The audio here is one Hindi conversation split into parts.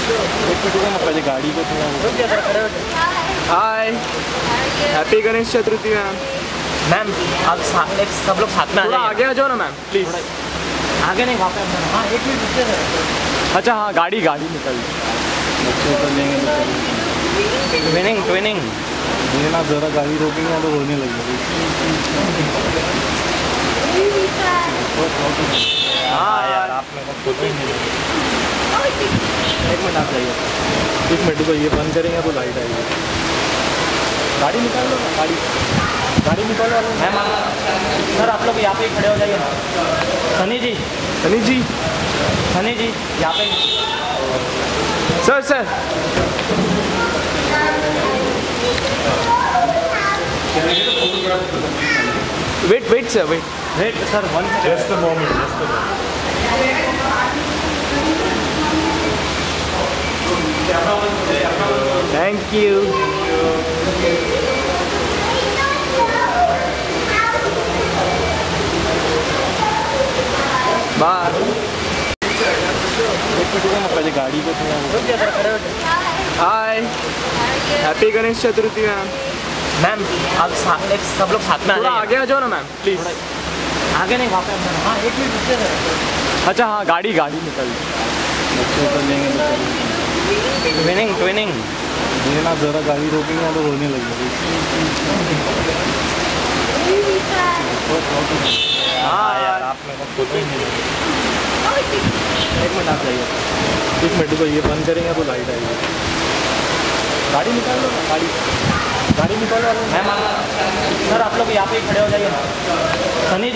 गाड़ी को hi, happy Ganesh Chaturthi ma'am. Ma'am आप सब लोग साथ में थोड़ा आगे आ जाओ ना मैम प्लीज। आगे नहीं वहाँ पे। हाँ एक मिनट रुकिए सर। अच्छा हाँ, गाड़ी निकल ट्विनिंग ये ना ज़रा गाड़ी रोकेंगे तो रोने लगेगी। हाँ यार आप मेरे को फोटो ही नहीं। एक मिनट आप जाइए। एक मिनट को ये बंद करेंगे तो लाइट आएगी। गाड़ी निकाल लो ना, गाड़ी निकाल लो मैम सर आप लोग यहाँ पे ही खड़े हो जाइए ना। सनी जी यहाँ पे। Sir wait sir one Just a moment. Thank you. पहले गाड़ी को hi, happy Ganesh Chaturthi ma'am. Ma'am आप सब लोग साथ में थोड़ा आगे आ जाओ ना मैम प्लीज। आगे नहीं वहाँ पे। हाँ एक मिनट रुकिए सर। अच्छा हाँ, गाड़ी निकल ट्विनिंग ये ना ज़रा गाड़ी रोकेंगे तो रोने लगेगी। हाँ यार आप मेरे को फोटो ही नहीं। एक मिनट आप जाइए। एक मिनट को ये बंद करेंगे तो लाइट आएगी। गाड़ी निकाल लो ना, गाड़ी निकाल लो। मैम सर आप लोग यहाँ पे ही खड़े हो जाइए ना। सनी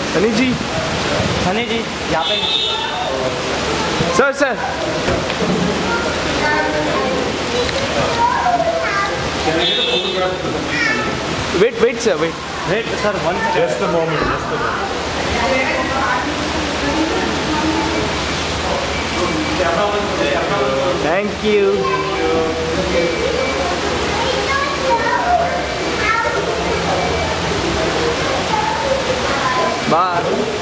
जी यहाँ पे। Sir wait sir one Just a moment. Thank you. Bye.